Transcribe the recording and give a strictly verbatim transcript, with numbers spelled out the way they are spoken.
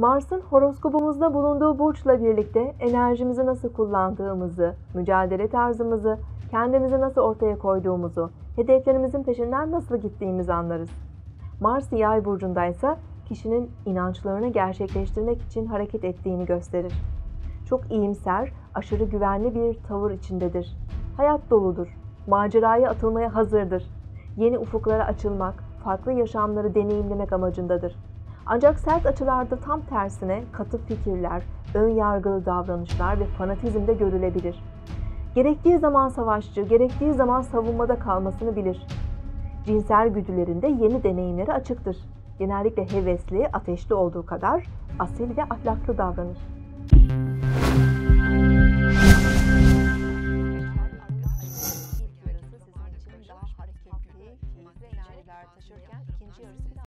Mars'ın horoskopumuzda bulunduğu burçla birlikte enerjimizi nasıl kullandığımızı, mücadele tarzımızı, kendimizi nasıl ortaya koyduğumuzu, hedeflerimizin peşinden nasıl gittiğimizi anlarız. Mars Yay burcundaysa kişinin inançlarını gerçekleştirmek için hareket ettiğini gösterir. Çok iyimser, aşırı güvenli bir tavır içindedir. Hayat doludur, maceraya atılmaya hazırdır. Yeni ufuklara açılmak, farklı yaşamları deneyimlemek amacındadır. Ancak sert açılarda tam tersine katı fikirler, ön yargılı davranışlar ve fanatizm de görülebilir. Gerektiği zaman savaşçı, gerektiği zaman savunmada kalmasını bilir. Cinsel güdülerinde yeni deneyimlere açıktır. Genellikle hevesli, ateşli olduğu kadar asil ve ahlaklı davranır. İlk yarısı sizin için daha hareketli, keyifli enerjiler taşırken ikinci yarısı